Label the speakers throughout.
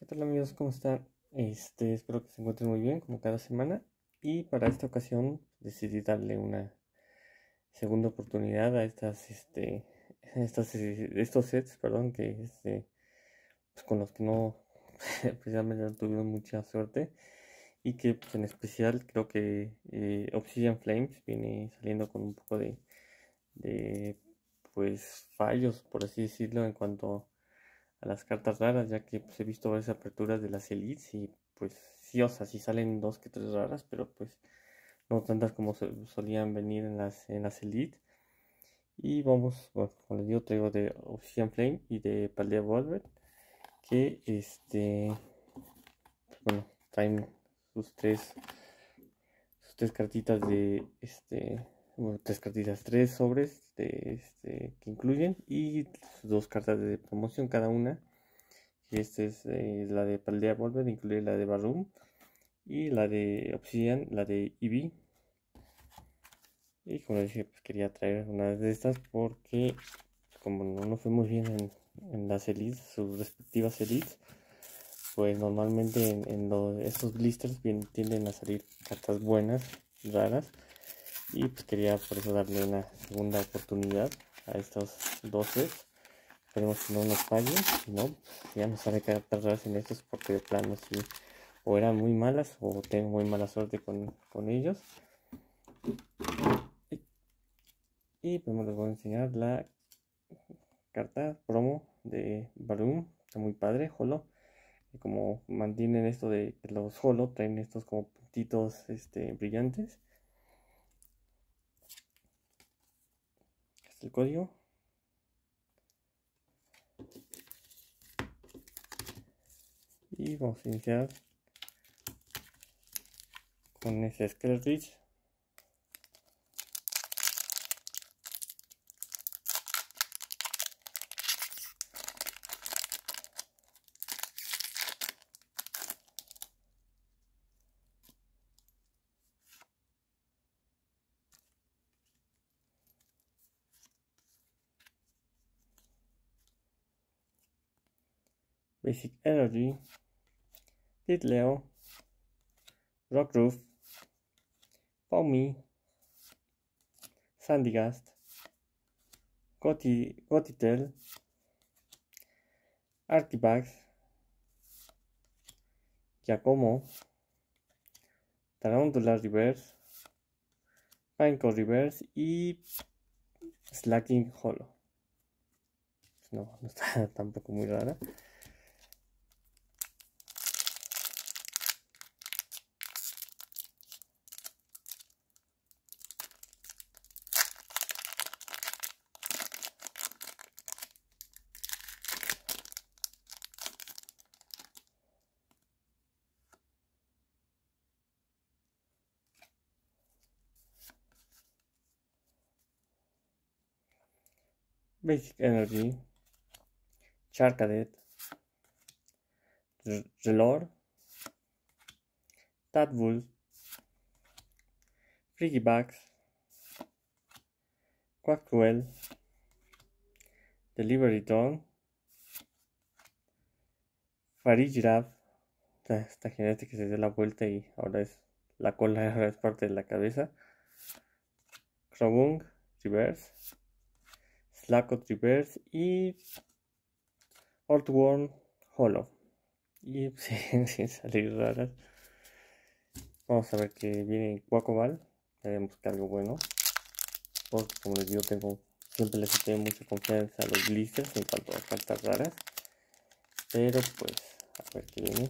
Speaker 1: tal amigos? ¿Cómo están? Espero que se encuentren muy bien como cada semana y para esta ocasión decidí darle una segunda oportunidad a estos sets, perdón, que pues, con los que no precisamente no tuvimos mucha suerte y que pues, en especial creo que Obsidian Flames viene saliendo con un poco de pues fallos, por así decirlo, en cuanto a las cartas raras, ya que pues, he visto varias aperturas de las elites y pues sí, o sea, sí salen dos que tres raras, pero pues no tantas como solían venir en las elites. Y vamos, bueno, como les digo, traigo de Obsidian Flame y de Paldea Volver, que bueno, traen sus tres cartitas bueno, tres cartitas, tres sobres que incluyen y sus dos cartas de promoción cada una. Y esta es la de Paldea Volver, incluye la de Barum y la de Obsidian, la de Eevee. Y como les dije, pues quería traer una de estas porque como no nos fue muy bien en las elites, sus respectivas elites, pues normalmente estos blisters tienden a salir cartas buenas, raras. Y pues quería por eso darle una segunda oportunidad a estos dos sets. Esperemos que no nos fallen, si no, ya nos sale cartas raras en estos porque de plano sí, o eran muy malas o tengo muy mala suerte con ellos. Y primero les voy a enseñar la carta promo de Barum, está muy padre, Holo. Y como mantienen esto de que los Holo traen estos como puntitos brillantes. Este es el código. Y vamos a iniciar con ese Skeletrich. Basic Energy, Ditleo, Rockroof, Pawmi, Sandygast, Gotitel, Artibax, Giacomo, Tarantula Reverse, Pineco Reverse y Slacking Hollow. No está tampoco muy rara. Basic Energy, Charcadet, Relor, Tadbull, Frigibax, Quackruel, Delivery Dawn, Farigiraf. Esta genética que se dio la vuelta y ahora es la cola, ahora es parte de la cabeza. Krobung Reverse, Slackot Reverse y Earthworm Hollow. Y sin salir raras. Vamos a ver que viene Quacoval. Veremos que algo bueno. Porque como les digo, siempre les tengo mucha confianza a los blisters en cuanto a cartas raras. Pero pues, a ver qué viene.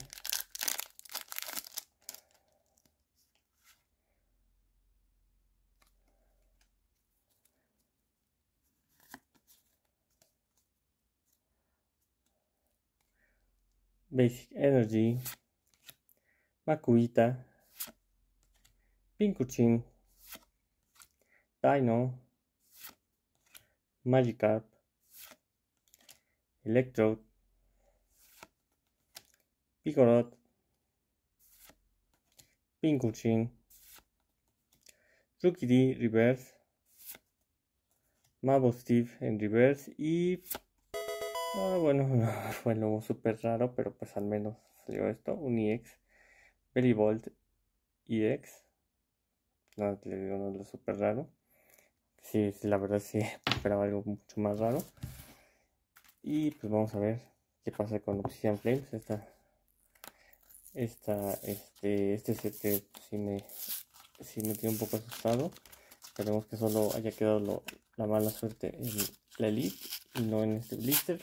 Speaker 1: Basic Energy, Makuita, Pinkuchin, Dino, Magikarp, Electrode, Picoroth, Pinkuchin, Rookie Reverse, Mabosstiff en Reverse y bueno, no fue algo súper raro, pero pues al menos salió esto, un EX, Verivolt EX. No, le digo, no es lo súper raro. Sí, la verdad sí esperaba algo mucho más raro. Y pues vamos a ver qué pasa con Obsidian Flames. Este set que sí me tiene un poco asustado. Esperemos que solo haya quedado la mala suerte en la Elite y no en este blister.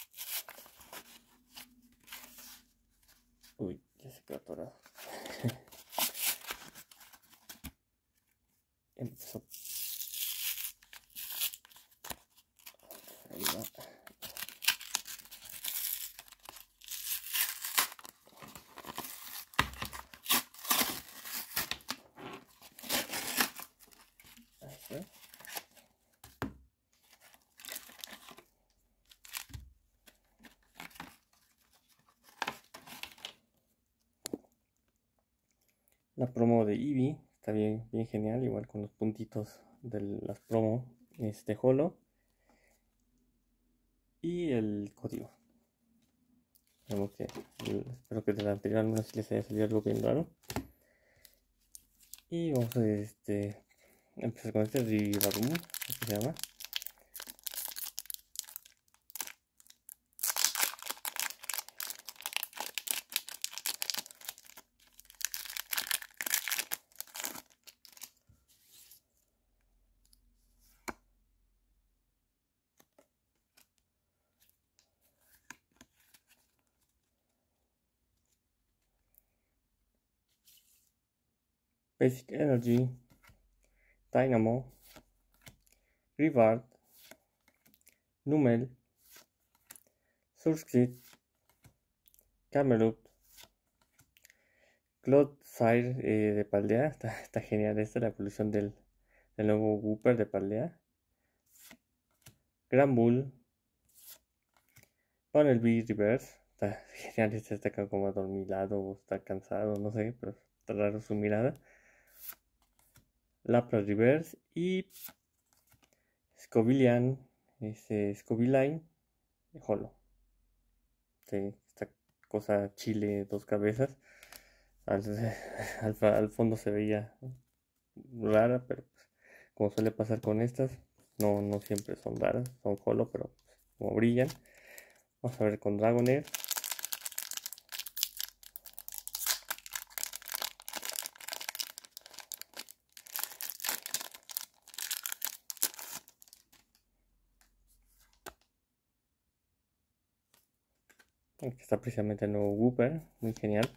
Speaker 1: Uy, ya se quedó atorado. Empezó. Ahí va. Ahí está. La promo de Eevee está bien genial, igual con los puntitos de las promo holo y el código. Espero que de la anterior al menos les haya salido algo bien raro. Y vamos a empezar con este Rivarum, ¿qué se llama? Basic Energy, Dynamo, Rivard, Numel, Surskit, Camelot, Clodsire de Paldea. Está genial esta, la evolución del nuevo Wooper de Paldea. Granbull, Bunnelby Reverse. Está genial, este está acá como adormilado o está cansado, no sé, pero está raro su mirada. Lapras Reverse y Scovillain, Scovillain holo. Sí, esta cosa chile, dos cabezas. Al fondo se veía rara, pero pues, como suele pasar con estas, no siempre son raras, son holo, pero pues, como brillan. Vamos a ver con Dragonair. Aquí está precisamente el nuevo Wooper, muy genial.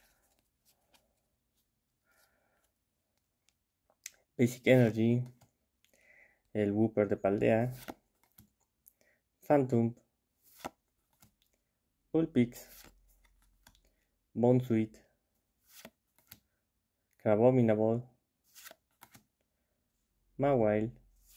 Speaker 1: Basic Energy, el Wooper de Paldea, Phantom, Pulpix, Bonsweet, Crabominable, Mawile,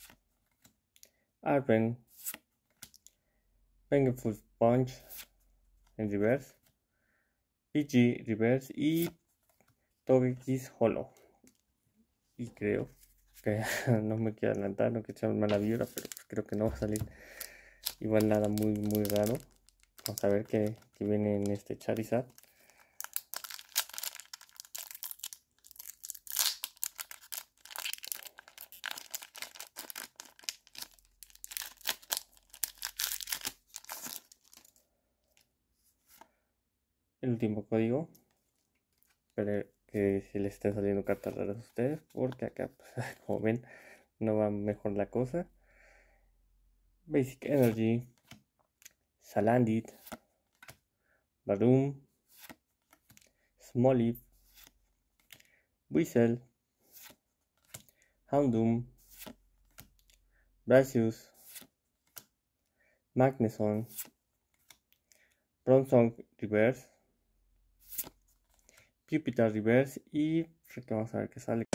Speaker 1: Arven, Vengeful Punch en reverse, PG reverse y Togekiss holo. Y creo que no me quiero adelantar, no quiero echar mala vibra, pero pues creo que no va a salir igual nada muy raro. Vamos a ver qué viene en este Charizard. El último código. Espero que si les estén saliendo cartas raras a ustedes, porque acá, pues, como ven, no va mejor la cosa. Basic Energy, Salandit, Badoom, Smoliv, Weasel, Houndoom, Bracius, Magneson, Bronzong Reverse, Pupitar Reverse y vamos a ver qué sale.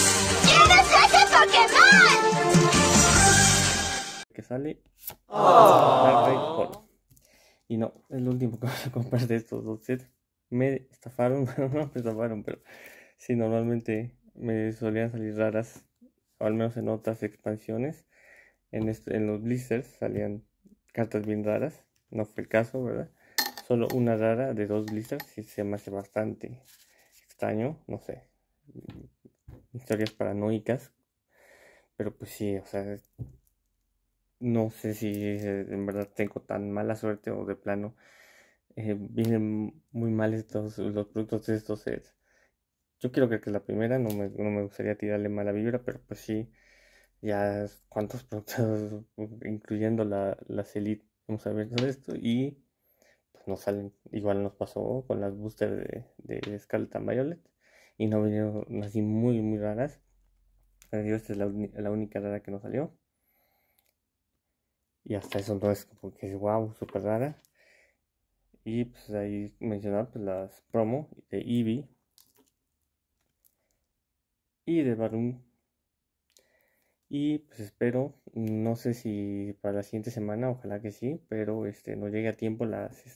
Speaker 1: Que sale Darkrai holo. Y no, es lo último que voy a comprar de estos dos sets. Me estafaron, no me estafaron, pero sí, normalmente me solían salir raras, o al menos en otras expansiones. En los blisters salían cartas bien raras, no fue el caso, ¿verdad? solo una rara de 2 blisters y se me hace bastante extraño, no sé, historias paranoicas, pero pues sí, o sea, no sé si en verdad tengo tan mala suerte o de plano vienen muy mal los productos de estos sets. Yo quiero creer que es la primera, no me gustaría tirarle mala vibra, pero pues sí, ya cuántos productos, incluyendo las Elite, vamos a ver todo esto y pues no salen. Igual nos pasó con las boosters de Scarlet and Violet y no vinieron así muy raras. Pero digo, esta es la única rara que nos salió. Y hasta eso no es como que es wow, súper rara. Y pues ahí mencionar pues, las promo de Eevee y de Barum. Y pues espero, no sé si para la siguiente semana, ojalá que sí, pero no llegue a tiempo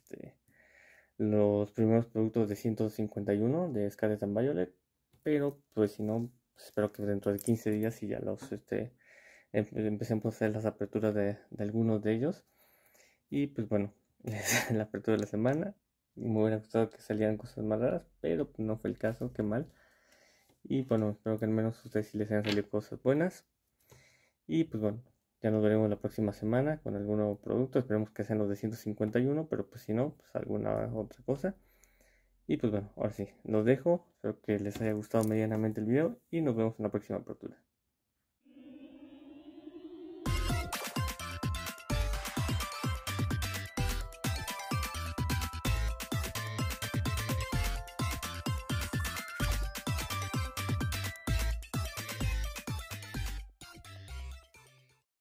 Speaker 1: los primeros productos de 151 de Scarlet and Violet. Pero pues si no, pues, espero que dentro de 15 días y ya empecemos a hacer las aperturas de algunos de ellos. Y pues bueno, la apertura de la semana. Me hubiera gustado que salieran cosas más raras, pero pues, no fue el caso, qué mal. Y bueno, espero que al menos a ustedes sí les hayan salido cosas buenas. Y pues bueno, ya nos veremos la próxima semana con algún nuevo producto. Esperemos que sean los de 151, pero pues si no, pues alguna otra cosa. Y pues bueno, ahora sí, los dejo. Espero que les haya gustado medianamente el video y nos vemos en la próxima apertura.